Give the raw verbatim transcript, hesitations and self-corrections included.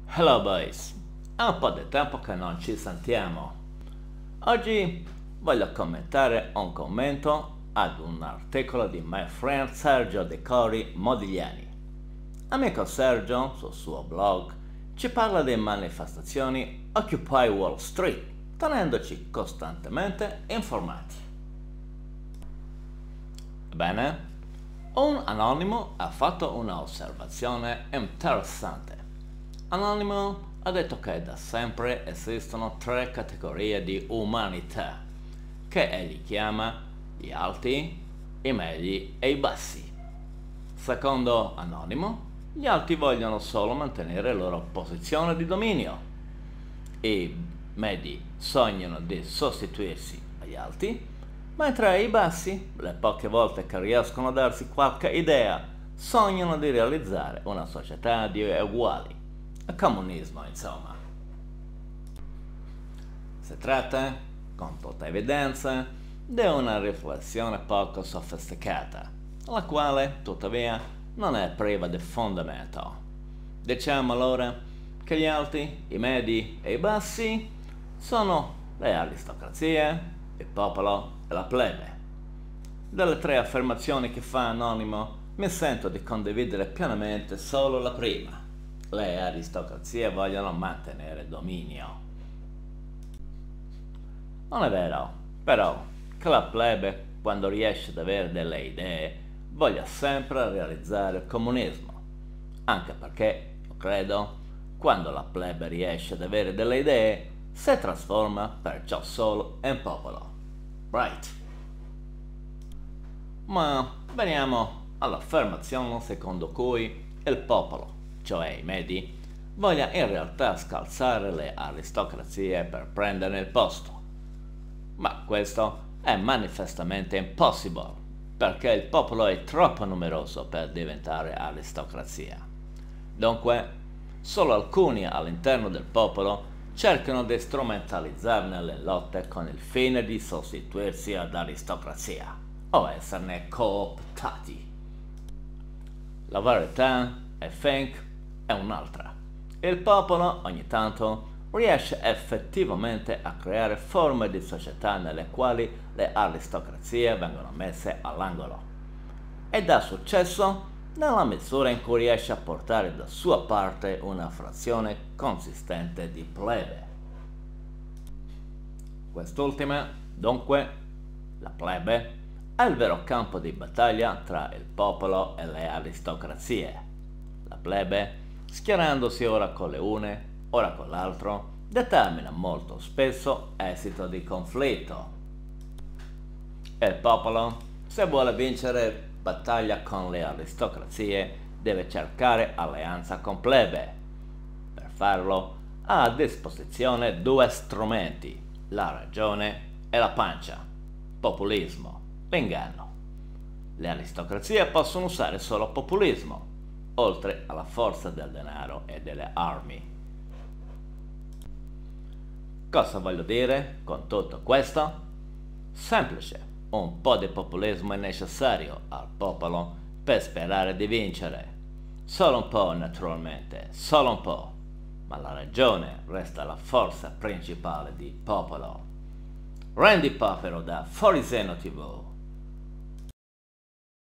Hello boys, è un po' di tempo che non ci sentiamo. Oggi voglio commentare un commento ad un articolo di my friend Sergio Decori Modigliani. Amico Sergio, sul suo blog, ci parla di manifestazioni Occupy Wall Street, tenendoci costantemente informati. Bene, un anonimo ha fatto un'osservazione interessante. Anonimo ha detto che da sempre esistono tre categorie di umanità, che egli chiama gli alti, i medi e i bassi. Secondo Anonimo, gli alti vogliono solo mantenere la loro posizione di dominio, i medi sognano di sostituirsi agli alti, mentre i bassi, le poche volte che riescono a darsi qualche idea, sognano di realizzare una società di uguali. Comunismo, insomma. Si tratta, con tutta evidenza, di una riflessione poco sofisticata, la quale, tuttavia, non è priva di fondamento. Diciamo allora che gli alti, i medi e i bassi sono le aristocrazie, il popolo e la plebe. Delle tre affermazioni che fa Anonimo, mi sento di condividere pienamente solo la prima. Le aristocrazie vogliono mantenere dominio. Non è vero, però, che la plebe, quando riesce ad avere delle idee, voglia sempre realizzare il comunismo. Anche perché, io credo, quando la plebe riesce ad avere delle idee, si trasforma perciò solo in popolo. Right? Ma veniamo all'affermazione secondo cui il popolo, cioè i medi, voglia in realtà scalzare le aristocrazie per prendere il posto. Ma questo è manifestamente impossibile, perché il popolo è troppo numeroso per diventare aristocrazia. Dunque, solo alcuni all'interno del popolo cercano di strumentalizzarne le lotte con il fine di sostituirsi ad aristocrazia o esserne cooptati. La verità, I think, è un'altra. Il popolo, ogni tanto, riesce effettivamente a creare forme di società nelle quali le aristocrazie vengono messe all'angolo. Ed ha successo nella misura in cui riesce a portare da sua parte una frazione consistente di plebe. Quest'ultima, dunque, la plebe, è il vero campo di battaglia tra il popolo e le aristocrazie. La plebe, schierandosi ora con le une, ora con l'altro, determina molto spesso esito di conflitto. E il popolo, se vuole vincere battaglia con le aristocrazie, deve cercare alleanza con plebe. Per farlo, ha a disposizione due strumenti, la ragione e la pancia, populismo, l'inganno. Le aristocrazie possono usare solo populismo, oltre alla forza del denaro e delle armi. Cosa voglio dire con tutto questo? Semplice, un po' di populismo è necessario al popolo per sperare di vincere. Solo un po', naturalmente, solo un po', ma la ragione resta la forza principale di popolo. Randy Papero da Foriseno tivù.